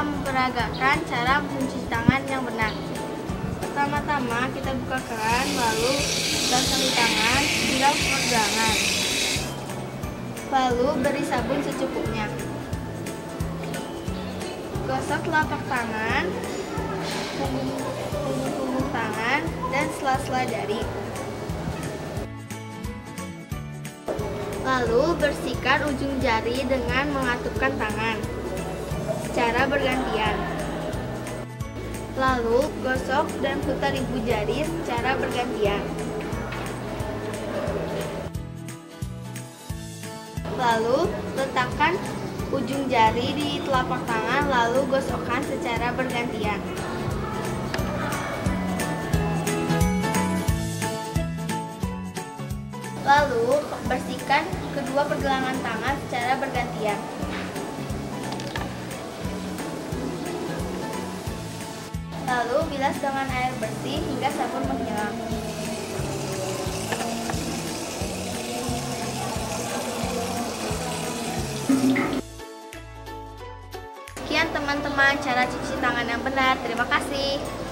kita memperagakan cara mencuci tangan yang benar. Pertama-tama kita buka keran, lalu basahi tangan, siram pergelangan. Lalu beri sabun secukupnya. Gosok telapak tangan, punggung tangan, dan sela-sela jari. Lalu bersihkan ujung jari dengan mengatupkan tangan secara bergantian. Lalu gosok dan putar ibu jari secara bergantian. Lalu letakkan ujung jari di telapak tangan, lalu gosokkan secara bergantian. Lalu bersihkan kedua pergelangan tangan secara bergantian. Lalu bilas dengan air bersih hingga sabun menghilang. Sekian teman-teman cara cuci tangan yang benar. Terima kasih.